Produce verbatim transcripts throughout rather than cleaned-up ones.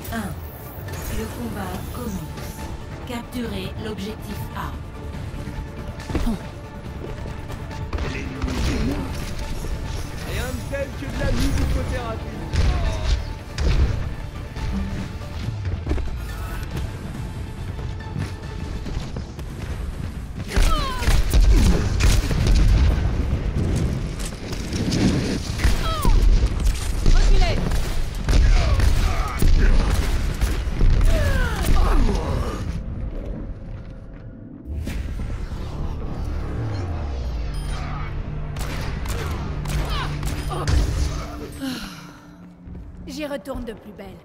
un. Le combat commence. Capturez l'objectif A. Rien de tel que de la musicothérapie. J'y retourne de plus belle.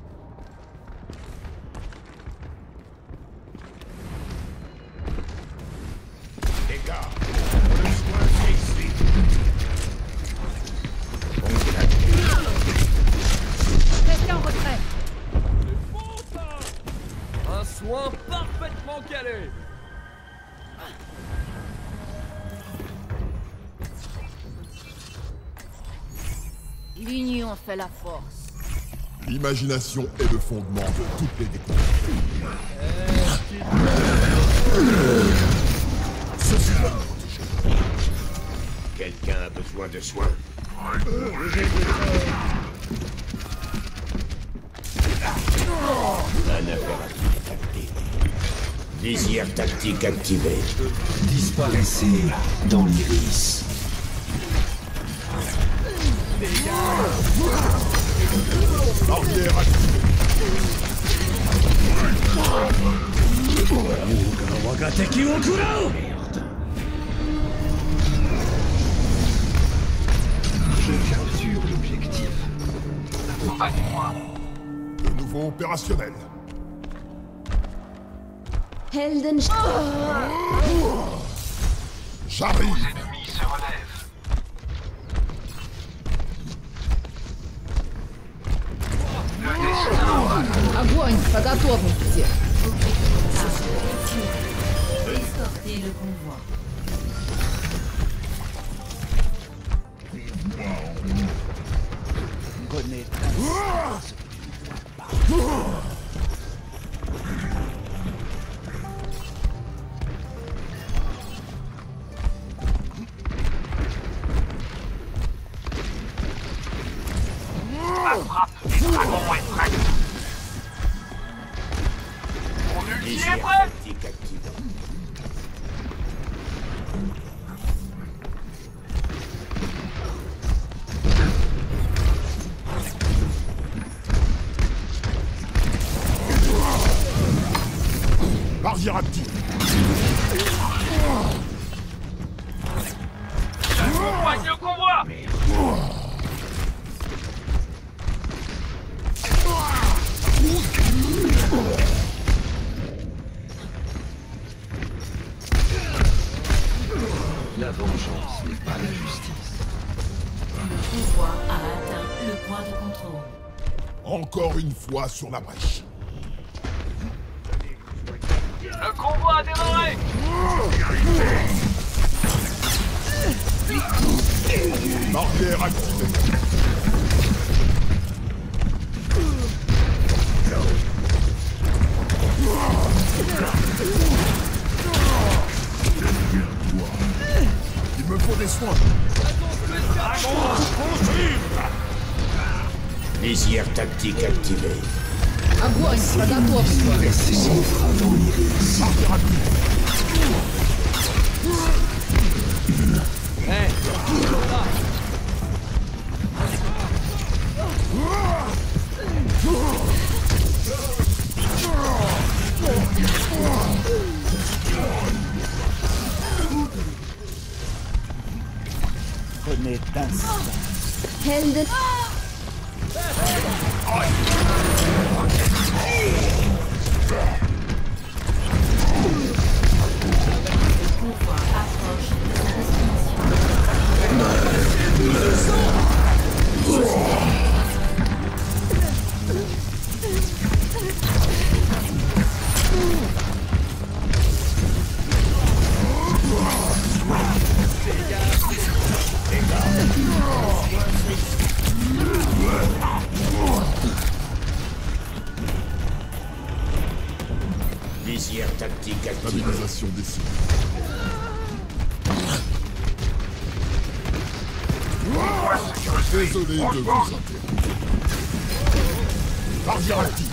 Les gars, le soin c'est ici. Restez en retrait. C'est bon ça. Un soin parfaitement calé. L'union fait la force. L'imagination est le fondement de toutes les découvertes. Ceci va nous protéger. Quelqu'un a besoin de soins. Un impératif tactique. Visière tactique activée. Disparaissez dans l'iris. Barrière activée. Je capture l'objectif. Accompagne-moi. De nouveau opérationnel. Helden... J'arrive. Nos ennemis se relèvent. Le destin. Огонь по готовности. Escortez le convoi. La frappe du dragon est prête. Mon ulti est Visière prêt. tactique activée. Barrière active. J'accompagne le convoi. La vengeance n'est pas la justice. Le convoi a atteint le point de contrôle. Encore une fois sur la brèche. Le convoi a démarré. Barrière activée. Il me faut des soins. Visière tactique activée. Огонь по готовности. dans l'iris. Barrière activée. Hey, là. Helden... Le convoi approche de sa destination. Visière tactique activée. Stabilisation des cibles. Désolé de vous interrompre. Barrière active.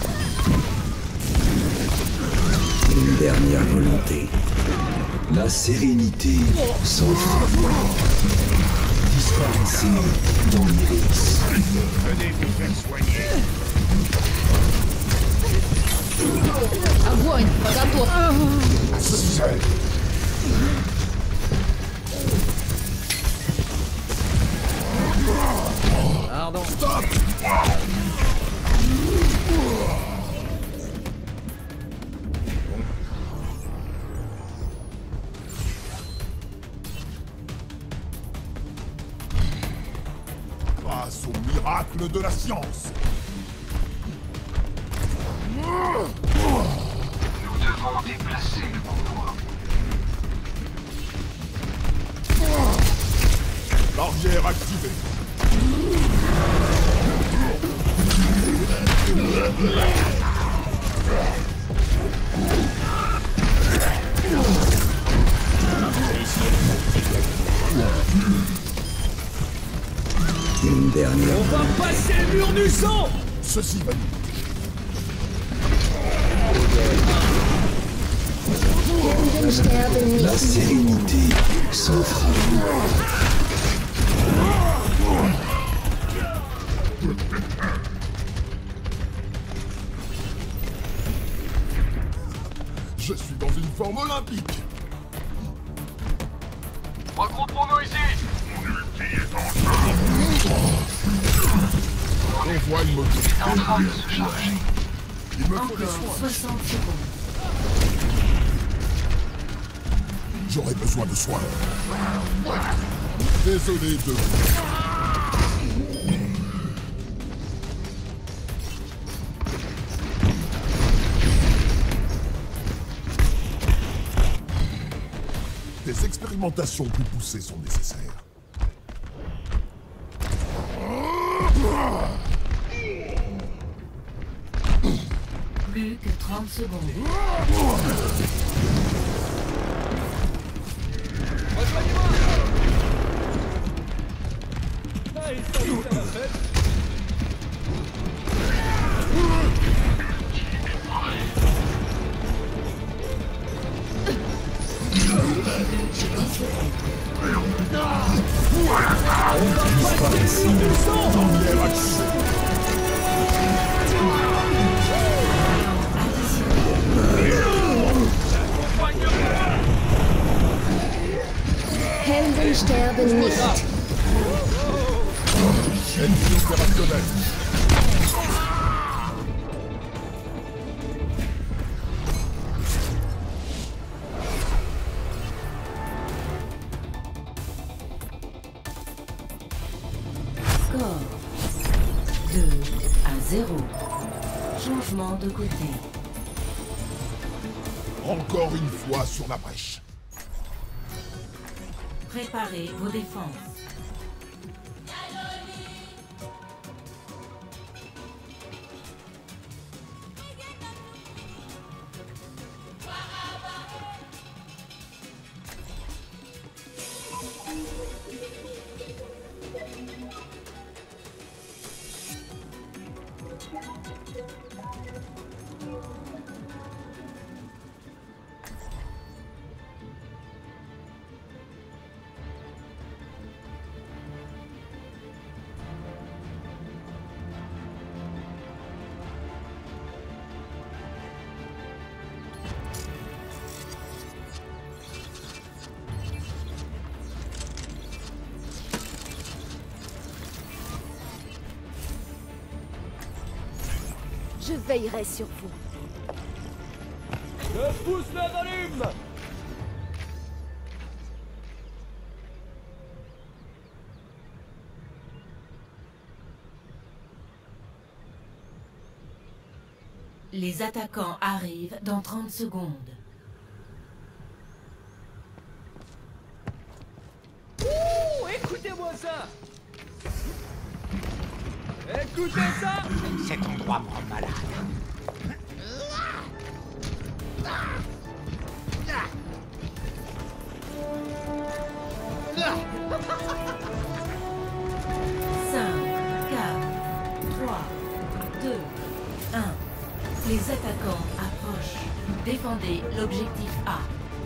Une dernière volonté. La sérénité sans frein. Disparaissez dans l'iris. Venez vous faire soigner. Огонь! По готовке! Seul. Pardon. Stop. Grâce au miracle de la science. Nous devons déplacer le convoi. Barrière activée. Une dernière. On va passer le mur du sang. Ceci va nous. Helden sterben La nicht. sérénité sans frein. Je suis dans une forme olympique. Regroupons-nous ici. Convoi immobile. C'est en train de se charger. Il me faut des Encore soins. soixante secondes. J'aurais besoin de soins. Désolé de vous. Des expérimentations plus poussées sont nécessaires. Plus que trente secondes. Allez, salut, ça va faire. Disparaissez Barrière activée. Helden sterben nicht. Ennemi opérationnel. Score deux à zéro. Changement de côté. Encore une fois sur la brèche. Préparez vos défenses. Je veillerai sur vous. Je pousse le volume. Les attaquants arrivent dans trente secondes. Ouh, écoutez-moi ça. Écoutez ça. Cet endroit me rend malade. cinq, quatre, trois, deux, un. Les attaquants approchent. Défendez l'objectif A.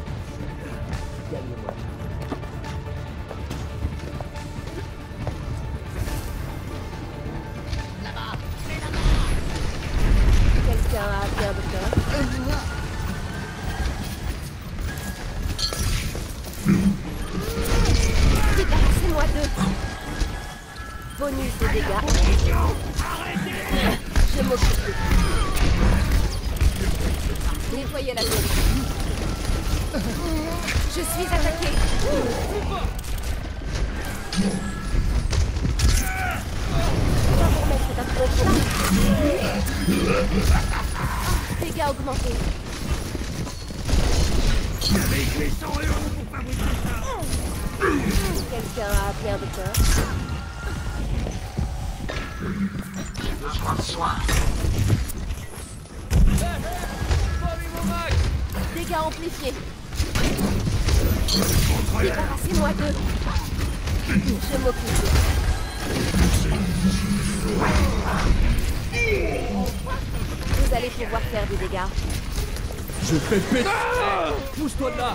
Quelqu'un a appelé un docteur? Débarrassez-moi d'eux. Bonus de dégâts. Je m'occupe d'eux. Nettoyez la zone. Je suis attaqué. On va vous remettre d'un gros coup. Dégâts augmentés. Quelqu'un a appelé un docteur? Besoin de soins. Dégâts amplifiés. Débarrassez-moi d'eux. Je m'occupe d'eux. Vous allez pouvoir faire des dégâts. Je fais péter. Ah, pousse-toi de là.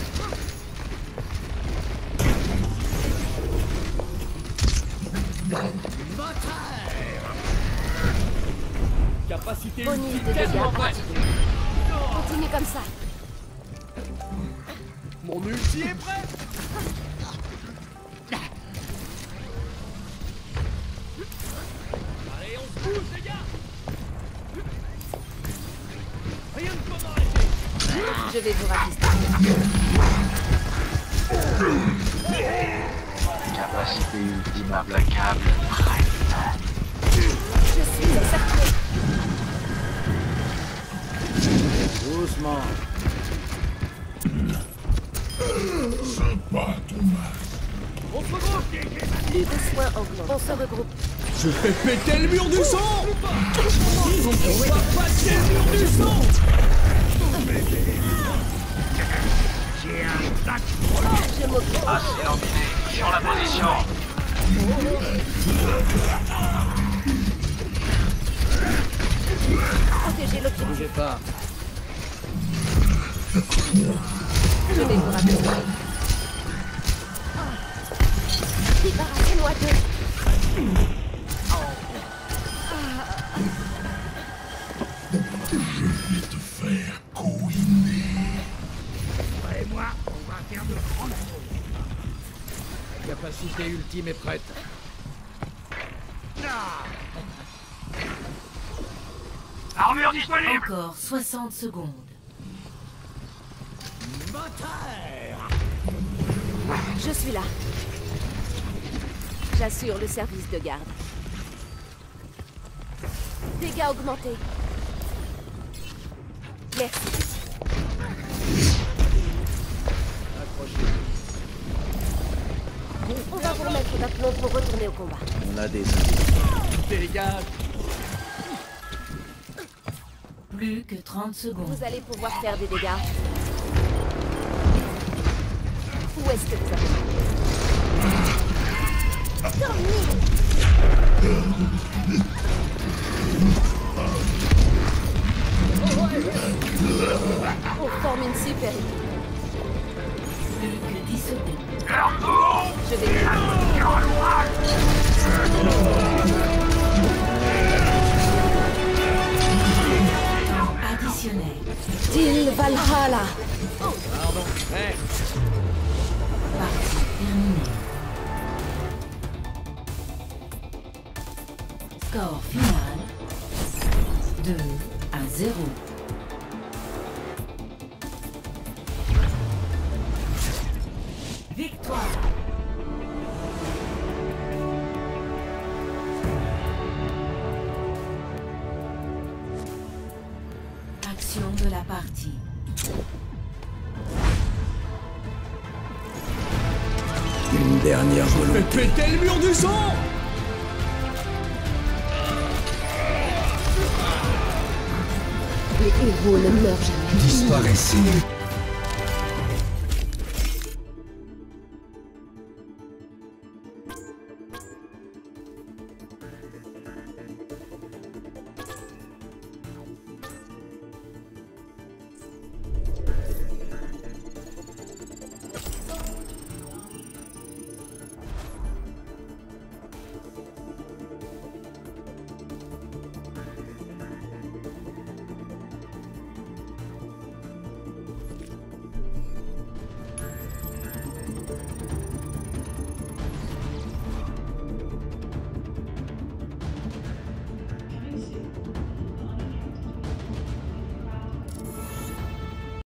Capacité Bonus de ultime dégâts. tellement prête. Continuez comme ça. Mon ulti est prêt. Allez, on se bouge, les gars. Rien ne peut m'arrêter. Je vais vous rassister. Capacité ultime implacable. Je suis encerclé. Doucement. Sympa, Thomas. On se regroupe. Plus de soins augmentent. On se regroupe. Je fais péter le mur du son. On va passer le mur du son. Je m'occupe. Assez embiné. Sur la position. Protégez l'objectif. Bougez pas. Je vais vous rassister. Débarrassez-moi d'eux. Je vais te faire couiner. Et moi, on va faire de grandes choses. La capacité ultime est prête. Armure disponible. Encore soixante secondes. Je suis là. J'assure le service de garde. Dégâts augmentés. Merci. On va vous remettre d'aplomb pour retourner au combat. On a des dégage. Plus que trente secondes. Vous allez pouvoir faire des dégâts. Où est-ce que vous avez... On forme une super équipe. Plus que dix secondes. Je vais... Additionnel. Til Valhalla. Pardon. Hey. Partie terminée. Score final. deux à zéro. Victoire. Action de la partie. Une dernière volonté. Fais péter le mur du son. L'équipe héros ne meurt jamais. Disparaissez.